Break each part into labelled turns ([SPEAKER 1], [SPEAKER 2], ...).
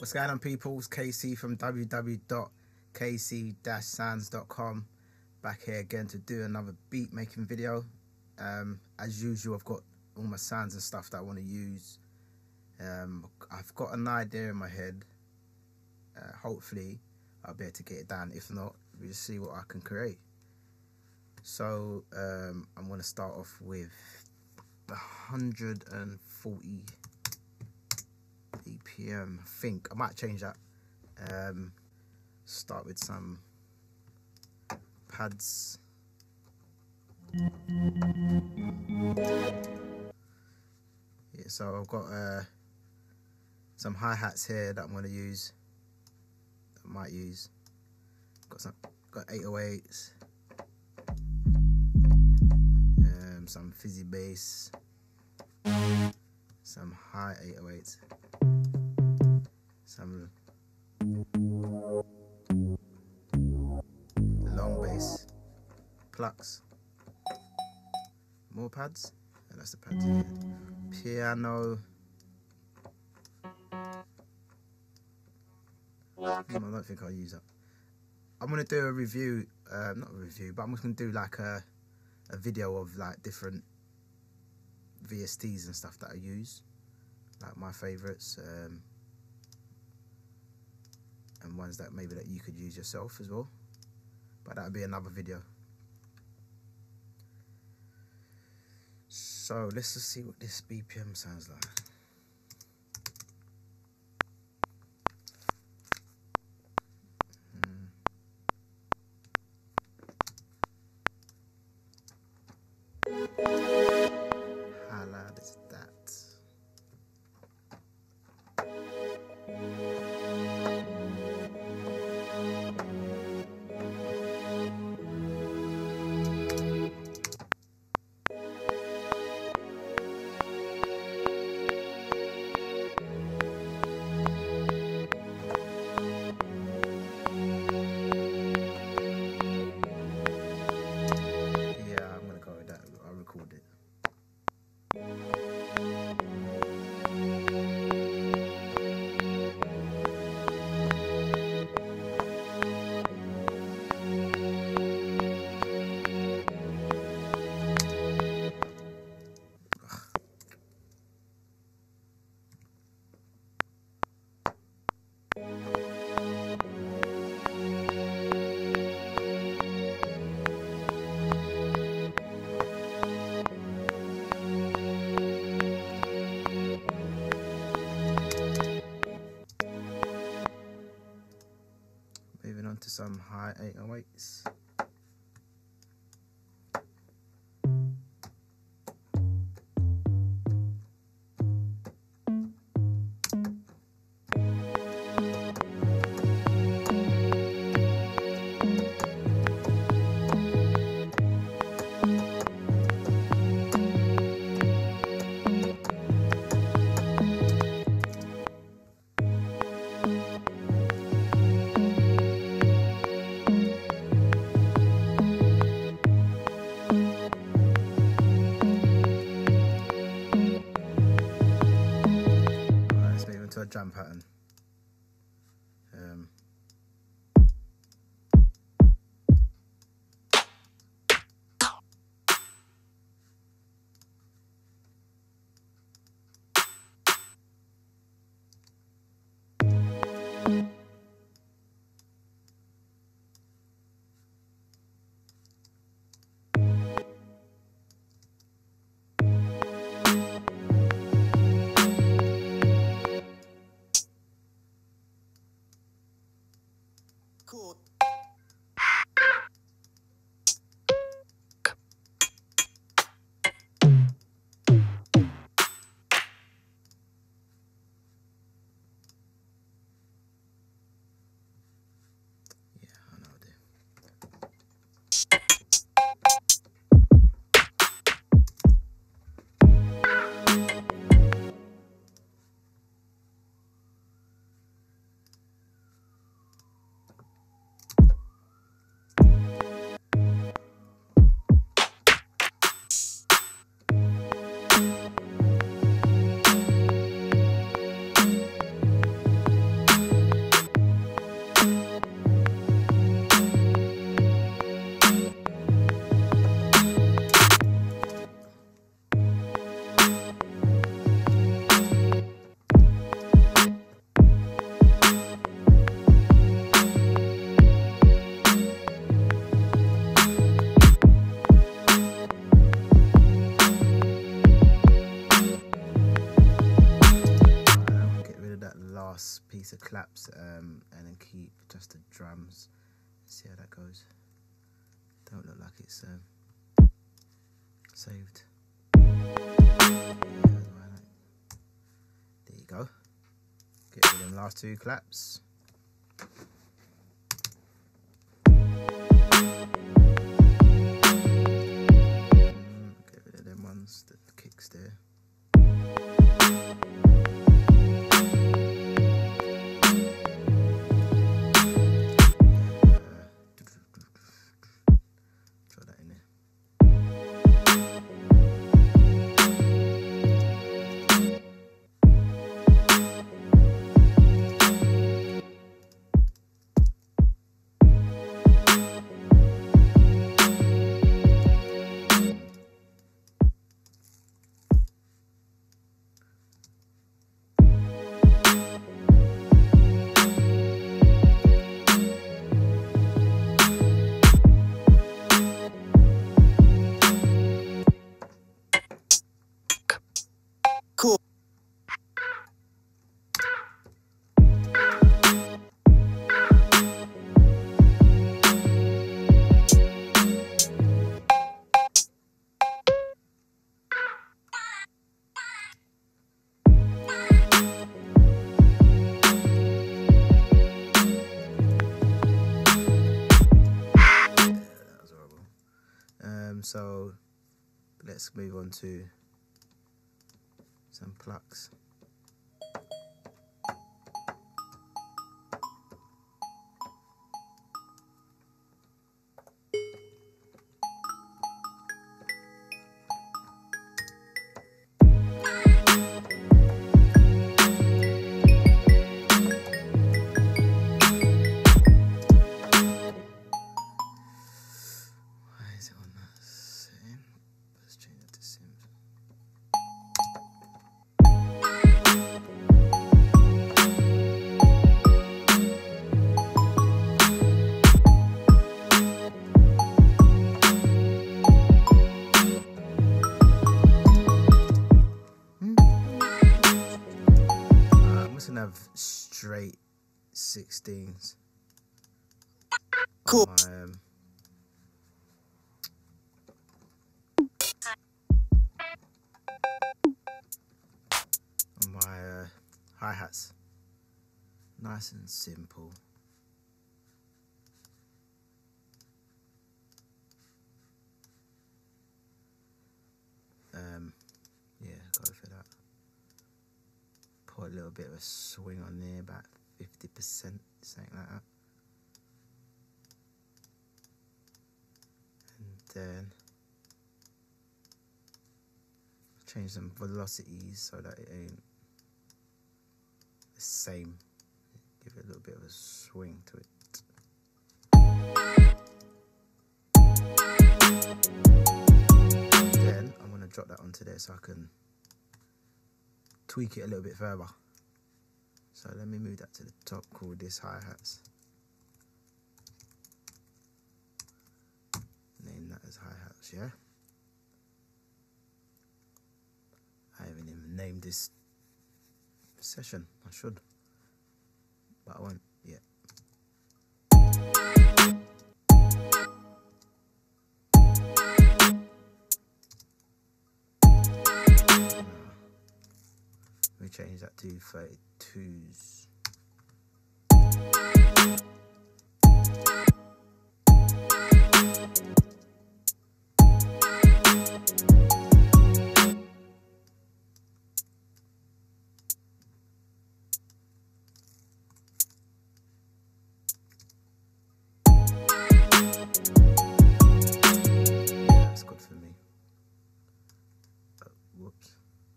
[SPEAKER 1] What's going on, people? It's KC from www.kc-sounds.com. Back here again to do another beat making video. As usual, I've got all my sounds and stuff that I want to use. I've got an idea in my head. Hopefully I'll be able to get it down. If not, we'll just see what I can create. So I'm going to start off with 140 BPM. I think I might change that. Start with some pads. Yeah, so I've got some hi-hats here that I'm going to use. I might use. Got 808s. Some fizzy bass. Some high 808s. Some long bass. Plucks. More pads. And that's the pads here. Piano. I don't think I'll use that. I'm gonna do a review, not a review, but I'm just gonna do like a video of like different VSTs and stuff that I use, like my favorites, and ones that maybe that you could use yourself as well. But that'll be another video. So let's just see what this BPM sounds like. How loud is that? Moving on to some high 808s. A drum pattern. last piece of claps, and then keep just the drums. See how that goes. Don't look like it's saved. There you go. Get rid of them last two claps. Get rid of them ones, the kicks there.
[SPEAKER 2] Cool.
[SPEAKER 1] So let's move on to some plucks. Have straight 16s.
[SPEAKER 2] Cool.
[SPEAKER 1] On my hi-hats. Nice and simple. Yeah, go for that. Put a little bit of a swing on there, about 50%, something like that. And then change some velocities so that it ain't the same. Give it a little bit of a swing to it. Then I'm going to drop that onto there so I can tweak it a little bit further. So let me move that to the top, call this hi-hats. Name that as hi-hats, yeah? I haven't even named this session. I should, but I won't yet. Let me change that to 32s. That's good for me. Oh, whoops.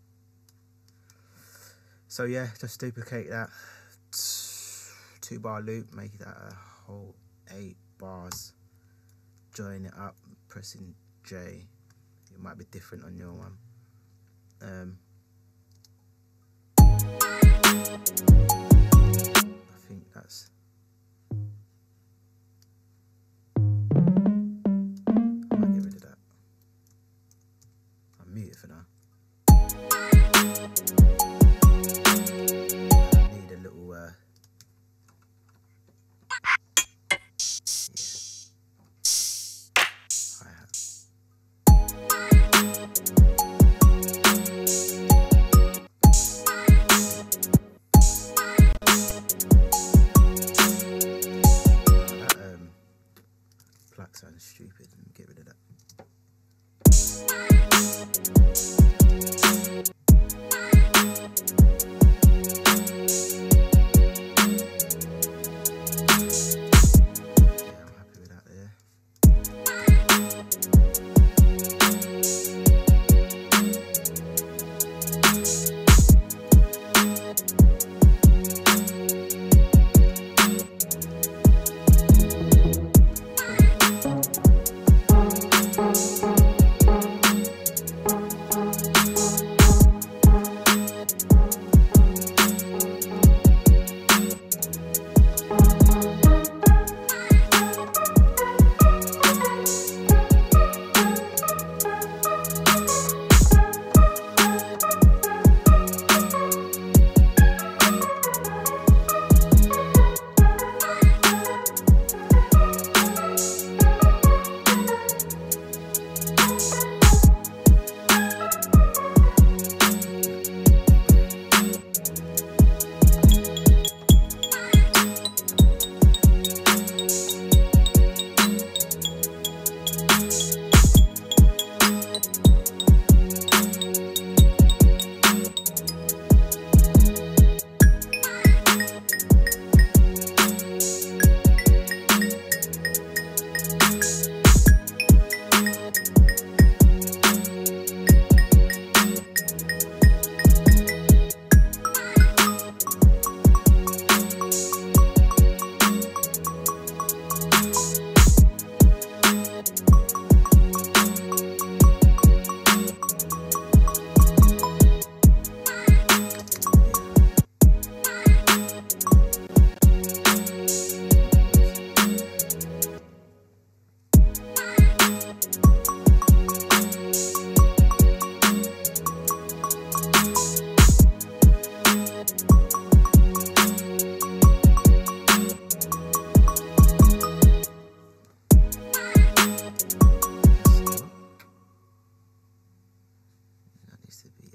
[SPEAKER 1] So yeah, just duplicate that 2-bar loop, make that a whole 8 bars. Join it up, pressing J. It might be different on your one. I think that's. I might get rid of that. I'll mute it for now. I need a little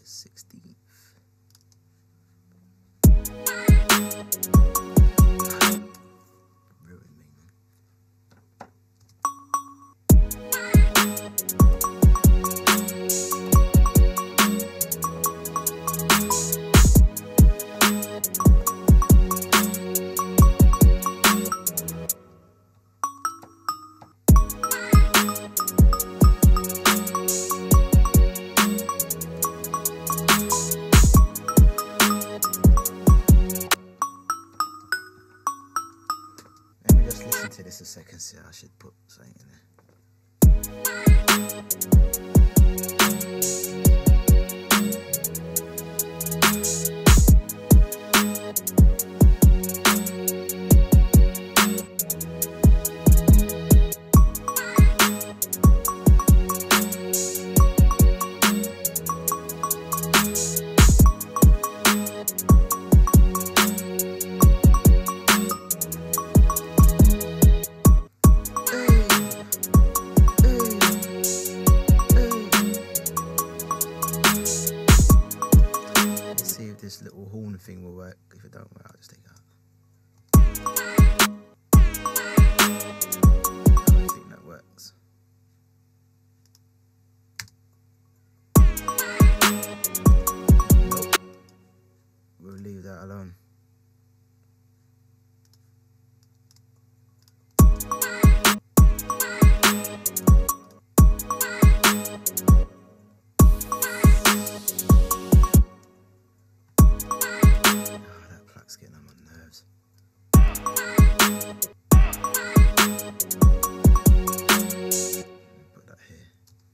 [SPEAKER 1] 16th. Ruined me, man. To this a second, see, I should put something in there. This little horn thing will work. If it don't work, I'll just take it out. I don't think that works. Nope. We'll leave that alone. It's getting on my nerves. Put that here.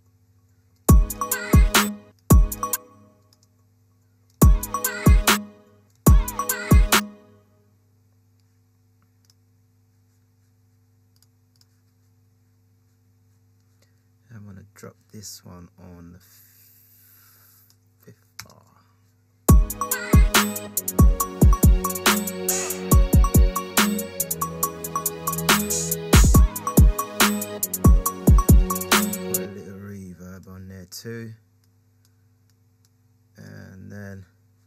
[SPEAKER 1] I'm going to drop this one on the 5th bar. Put a little reverb on there too, and then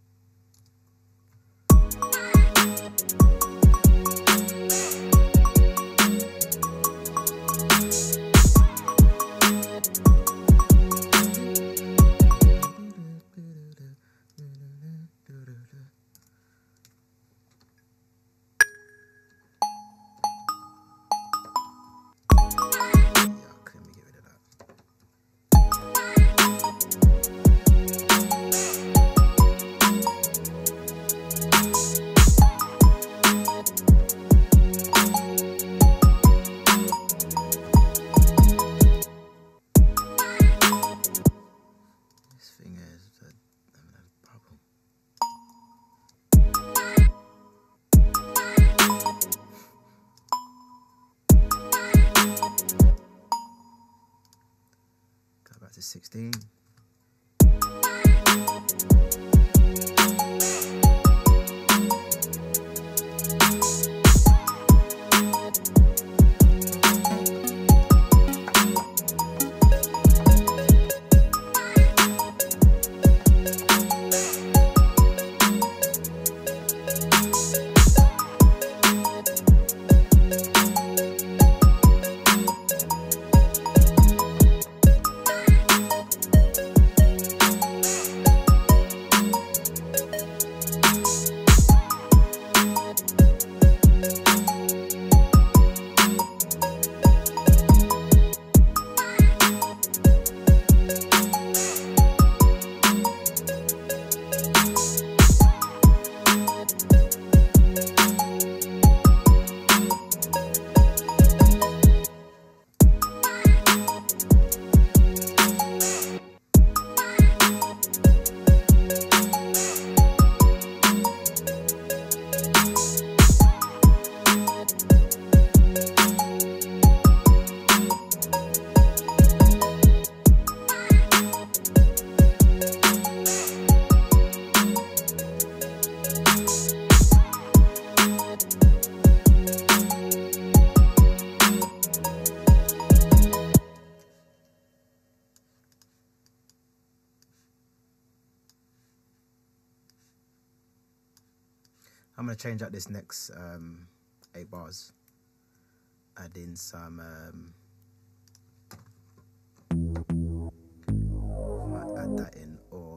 [SPEAKER 1] to 16. I'm going to change out this next 8 bars. Add in some, might add that in, or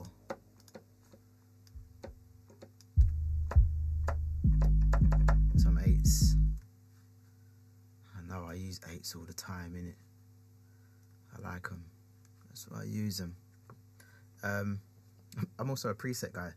[SPEAKER 1] some 8s. I know I use 8s all the time, innit? I like them. That's why I use them. I'm also a preset guy.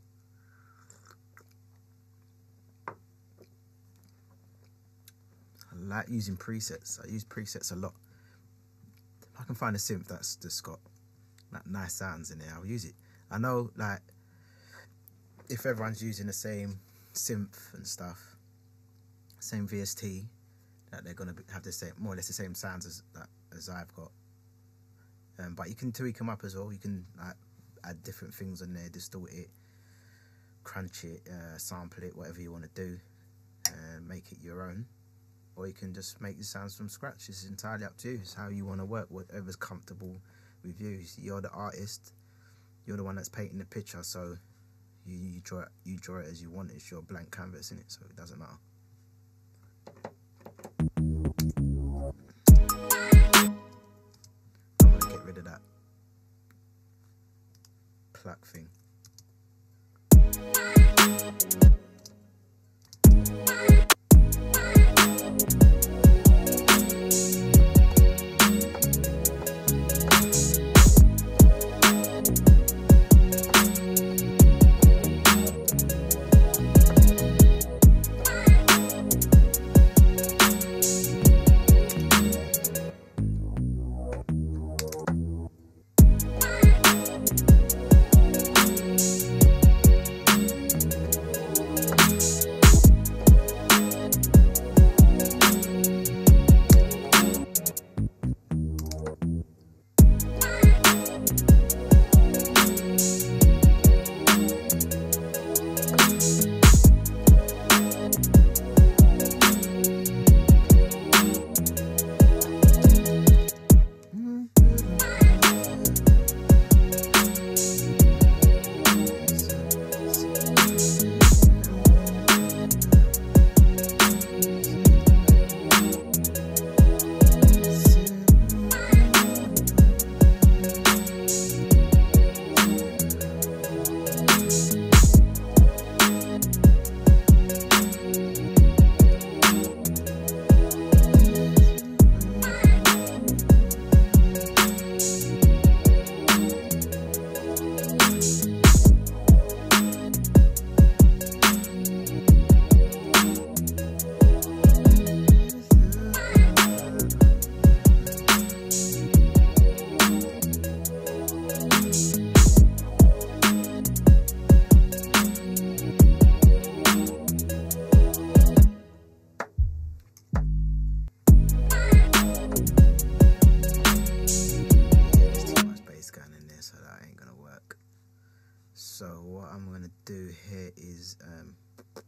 [SPEAKER 1] I like using presets. I use presets a lot. If I can find a synth that's just got like nice sounds in there, I'll use it. I know, like, if everyone's using the same synth and stuff, same VST, that they're gonna have the same, more or less the same sounds as I've got. But you can tweak them up as well. You can like add different things on there, distort it, crunch it, sample it, whatever you want to do, make it your own. Or you can just make the sounds from scratch. It's entirely up to you. It's how you want to work, whatever's comfortable with you. You're the artist. You're the one that's painting the picture, so you draw it as you want. It's your blank canvas, innit? So it doesn't matter. I'm gonna get rid of that pluck thing. So what I'm going to do here is, I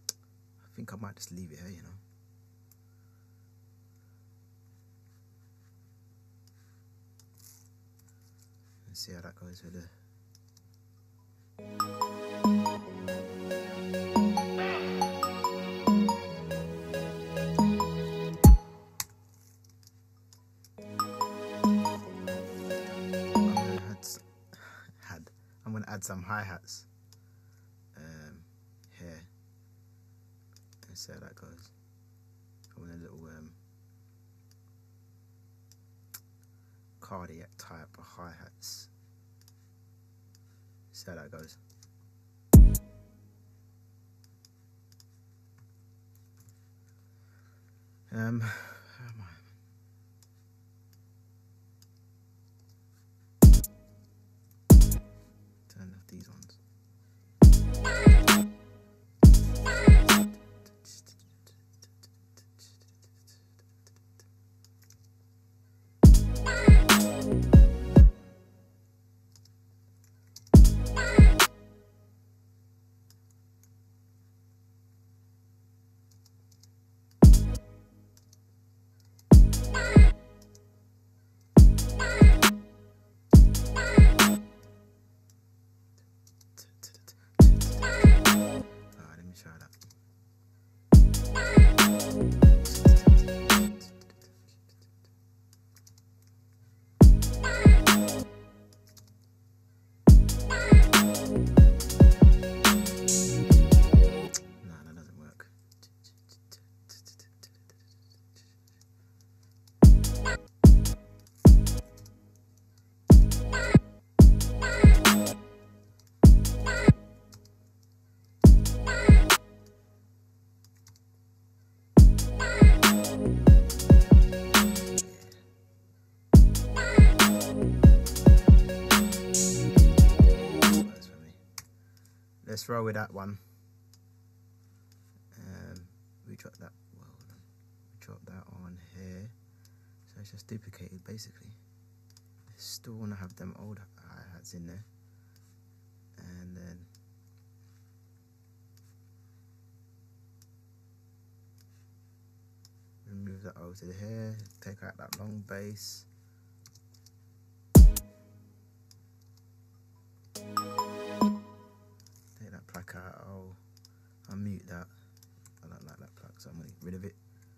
[SPEAKER 1] think I might just leave it here, you know. And see how that goes with it. I'm going to add some hi-hats here and see how that goes. I want a little cardiac type of hi-hats. See how that goes. How am I? Turn off these ones. let's roll with that one. We drop that. Well, we drop that on here, so it's just duplicated basically. Still want to have them old hi-hats in there, and then remove that over to here, take out that long bass. Take that pluck out, I'll mute that. I don't like that pluck, so I'm going to get rid of it.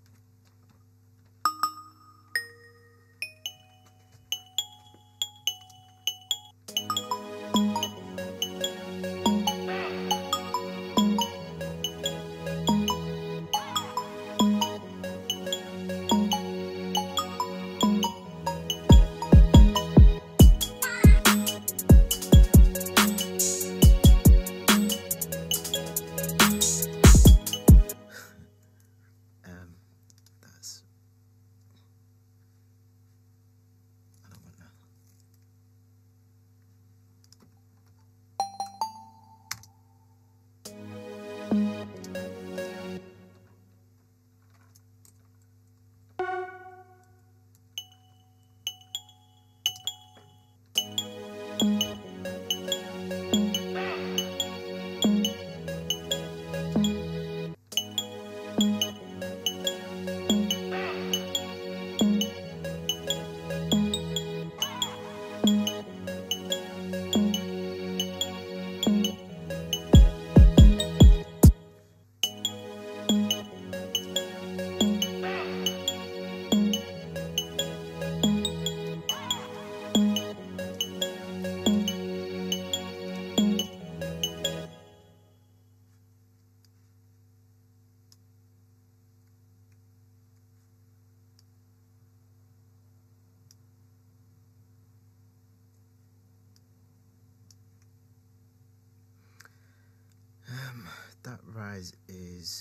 [SPEAKER 1] That rise is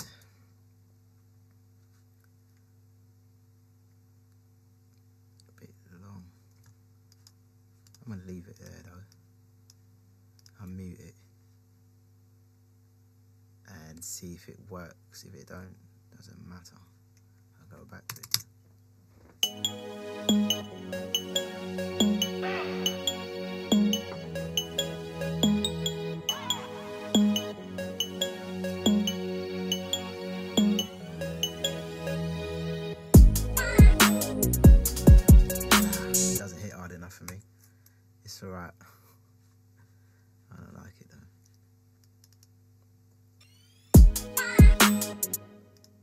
[SPEAKER 1] a bit long. I'm going to leave it there though. I'll mute it and see if it works. If it don't, doesn't matter. I'll go back to it. For me, it's alright. I don't like it though. We'll try that again.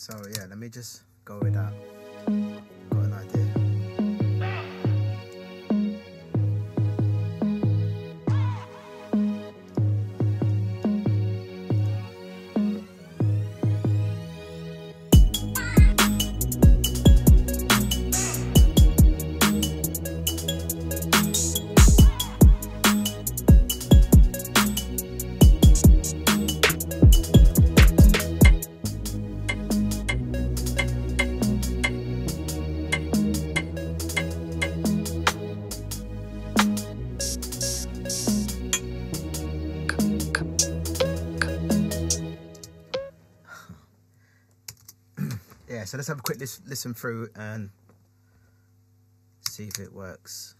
[SPEAKER 1] So yeah, let me just go with that. Got an idea. Yeah, so let's have a quick listen through and see if it works.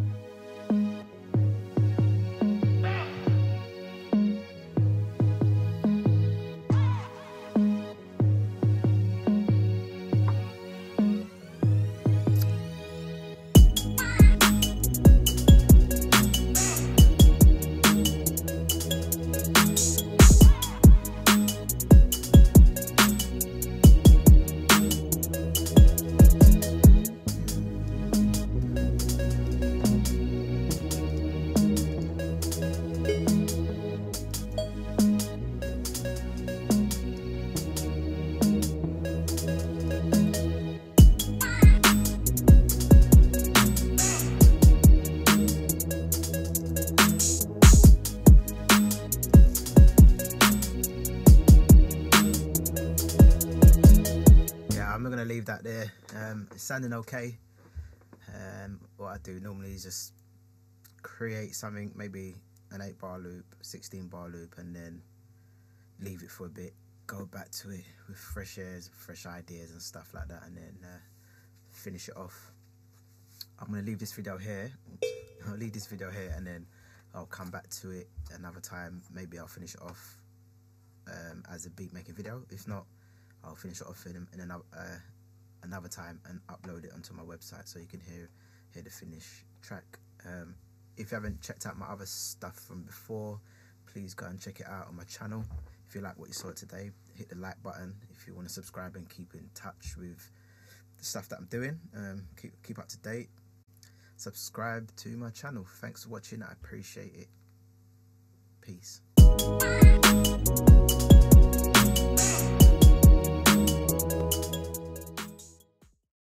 [SPEAKER 1] I'm not gonna leave that there. It's sounding okay. What I do normally is just create something, maybe an 8-bar loop, 16-bar loop, and then leave it for a bit, go back to it with fresh airs, fresh ideas and stuff like that, and then finish it off. I'm gonna leave this video here. I'll leave this video here, and then I'll come back to it another time. Maybe I'll finish it off as a beat making video. If not, I'll finish it off in another time and upload it onto my website so you can hear the finished track. If you haven't checked out my other stuff from before, please go and check it out on my channel. If you like what you saw today, hit the like button. If you want to subscribe and keep in touch with the stuff that I'm doing, keep up to date, subscribe to my channel. Thanks for watching. I appreciate it. Peace.